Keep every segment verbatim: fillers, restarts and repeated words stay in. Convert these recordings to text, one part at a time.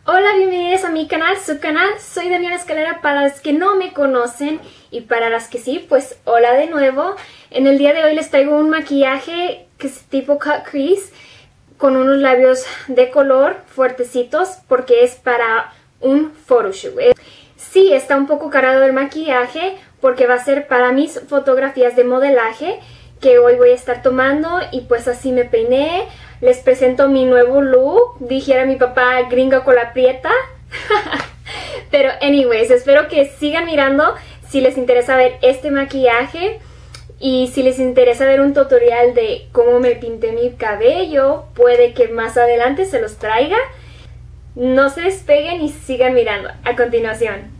Hola, bienvenidos a mi canal, su canal. Soy Daniela Escalera para las que no me conocen y para las que sí, pues hola de nuevo. En el día de hoy les traigo un maquillaje que es tipo cut crease con unos labios de color fuertecitos porque es para un photoshoot. Sí, está un poco cargado el maquillaje porque va a ser para mis fotografías de modelaje que hoy voy a estar tomando y pues así me peiné. Les presento mi nuevo look, dijera mi papá, gringa con la prieta. Pero anyways, espero que sigan mirando si les interesa ver este maquillaje y si les interesa ver un tutorial de cómo me pinté mi cabello, puede que más adelante se los traiga. No se despeguen y sigan mirando a continuación.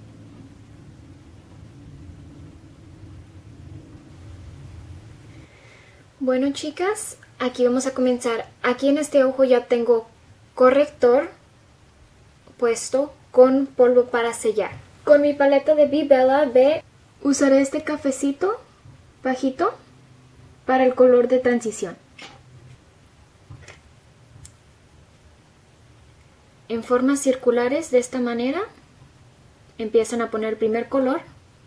Bueno, chicas, aquí vamos a comenzar. Aquí en este ojo ya tengo corrector puesto con polvo para sellar. Con mi paleta de Be Bella B usaré este cafecito bajito para el color de transición. En formas circulares, de esta manera, empiezan a poner el primer color.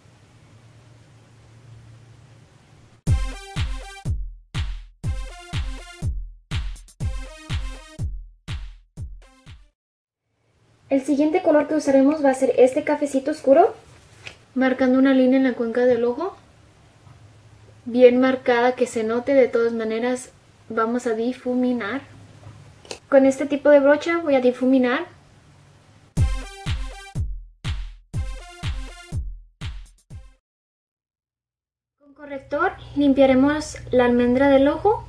El siguiente color que usaremos va a ser este cafecito oscuro, marcando una línea en la cuenca del ojo, bien marcada que se note. De todas maneras vamos a difuminar. Con este tipo de brocha voy a difuminar. Con corrector limpiaremos la almendra del ojo.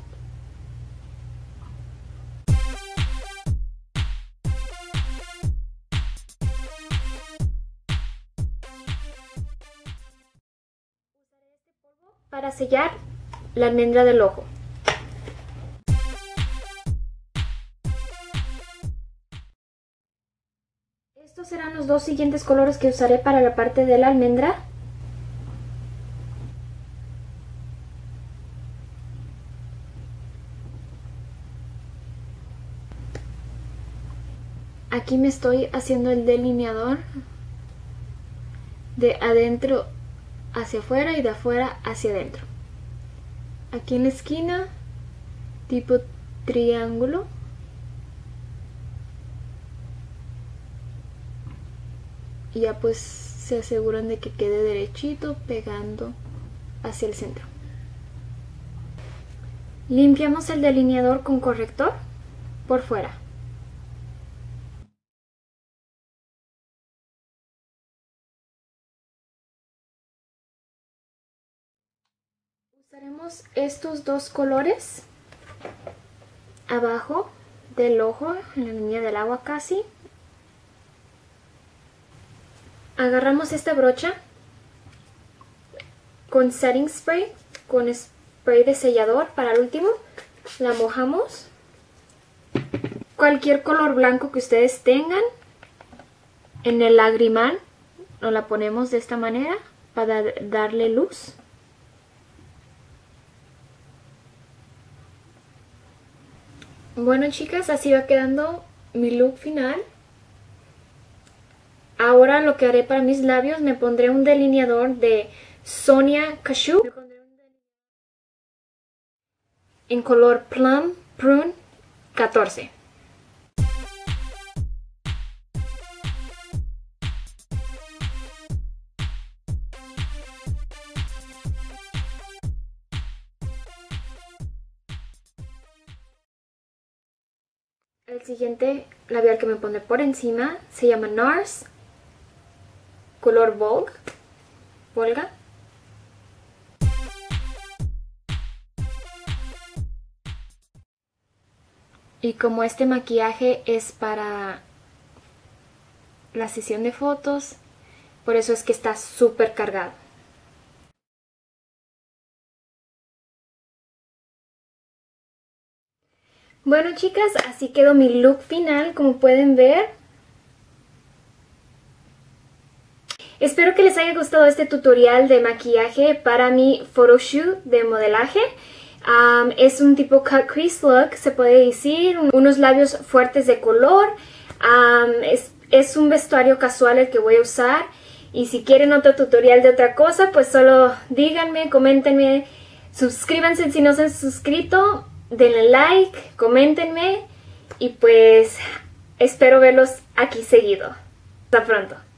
Para sellar la almendra del ojo. Estos serán los dos siguientes colores que usaré para la parte de la almendra. Aquí me estoy haciendo el delineador de adentro hacia afuera y de afuera hacia adentro. Aquí en la esquina, tipo triángulo. Y ya pues se aseguran de que quede derechito pegando hacia el centro. Limpiamos el delineador con corrector por fuera. Usaremos estos dos colores abajo del ojo, en la línea del agua casi. Agarramos esta brocha con setting spray, con spray de sellador para el último, la mojamos. Cualquier color blanco que ustedes tengan en el lagrimal, nos la ponemos de esta manera para darle luz. Bueno, chicas, así va quedando mi look final. Ahora lo que haré para mis labios, me pondré un delineador de Sonia Kashuk en color Plum Prune catorce. El siguiente labial que me pondré por encima se llama NARS, color Vogue, Volga. Y como este maquillaje es para la sesión de fotos, por eso es que está súper cargado. Bueno, chicas, así quedó mi look final, como pueden ver. Espero que les haya gustado este tutorial de maquillaje para mi photoshoot de modelaje. Um, es un tipo cut crease look, se puede decir, unos labios fuertes de color, Um, es, es un vestuario casual el que voy a usar. Y si quieren otro tutorial de otra cosa, pues solo díganme, coméntenme, suscríbanse si no se han suscrito, denle like, coméntenme y pues espero verlos aquí seguido. Hasta pronto.